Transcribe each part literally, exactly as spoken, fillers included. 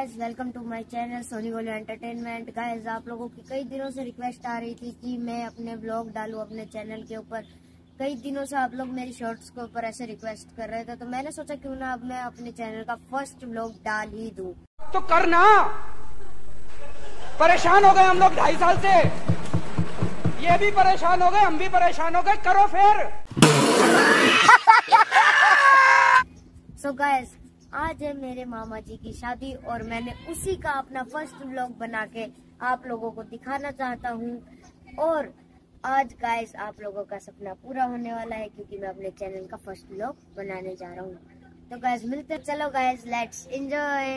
Guys, welcome to my channel Soni Golu entertainment. Guys, आप लोगों की कई दिनों से रिक्वेस्ट आ रही थी कि मैं अपने ब्लॉग डालूं अपने चैनल के ऊपर। कई दिनों से आप लोग मेरी शॉर्ट्स के ऊपर ऐसे रिक्वेस्ट कर रहे थे, तो मैंने सोचा क्यों ना अब मैं अपने चैनल का फर्स्ट ब्लॉग डाल ही दूं। तो करना, परेशान हो गए हम लोग ढाई साल से, ये भी परेशान हो गए, हम भी परेशान हो गए, करो फिर। सो गाइस, आज है मेरे मामा जी की शादी और मैंने उसी का अपना फर्स्ट व्लॉग बना के आप लोगों को दिखाना चाहता हूँ। और आज गाइस आप लोगों का सपना पूरा होने वाला है, क्योंकि मैं अपने चैनल का फर्स्ट व्लॉग बनाने जा रहा हूँ। तो गाइस मिलते, चलो गाइस लेट्स एंजॉय।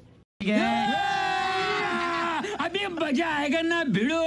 अभी मजा आएगा ना भिड़ो।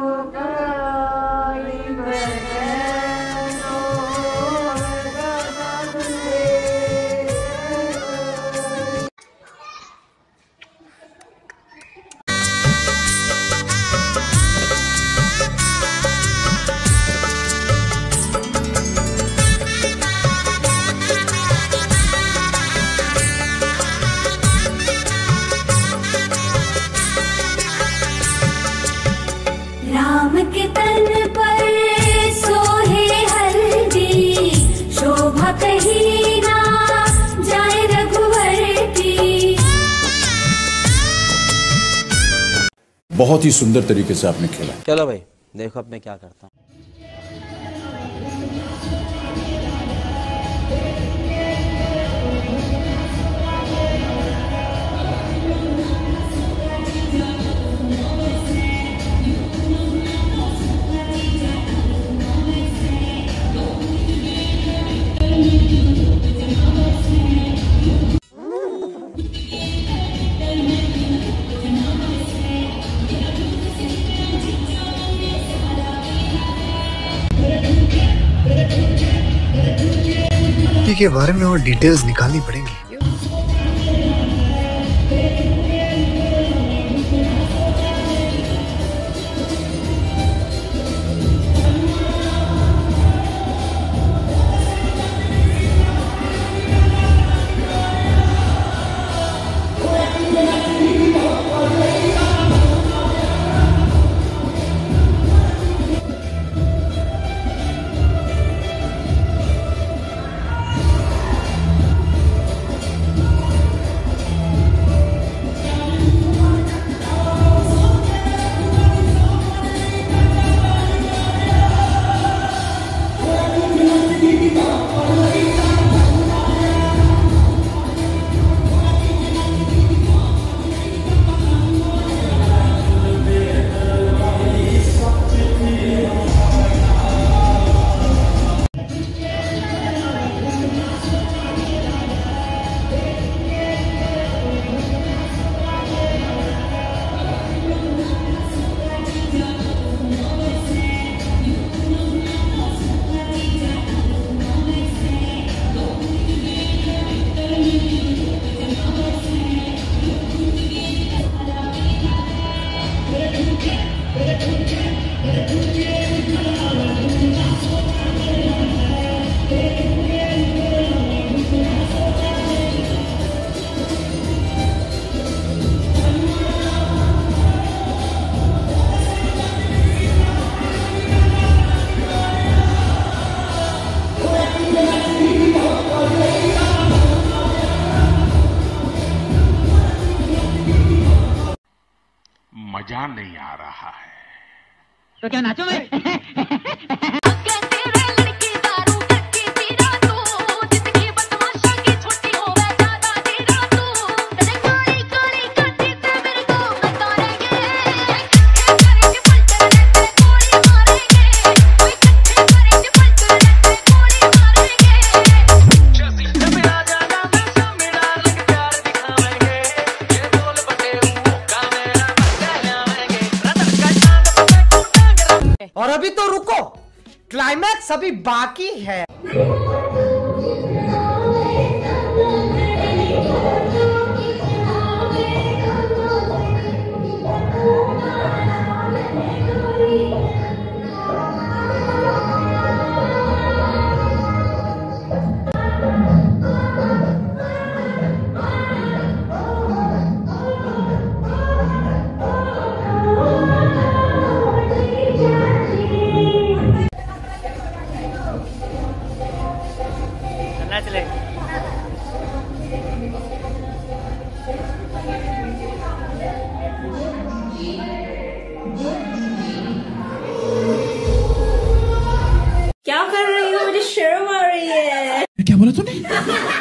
राम के तन पर सोहे हल्दी, शोभा कहीं ना जाए रघुवर की। बहुत ही सुंदर तरीके से आपने खेला। चलो भाई, देखो अब मैं क्या करता हूँ। के बारे में और डिटेल्स निकालनी पड़ेंगी। मजा नहीं आ रहा है तो क्या नाचो मैं? और अभी तो रुको, क्लाइमैक्स अभी बाकी है। बोला तूने?